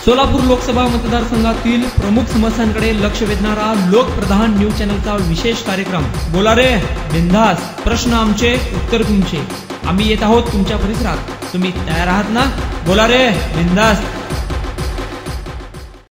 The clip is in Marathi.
सोलापूर लोकसभा मतदारसंघातील प्रमुख समस्यांकडे लक्ष वेधणारा लोकप्रधान न्यूज चॅनलचा विशेष कार्यक्रम बोला रे बिंदास, प्रश्न आमचे उत्तर तुमचे. आम्ही येत आहोत तुमच्या परिसरात. तुम्ही तयार आहात ना? बोला रे बिंदास.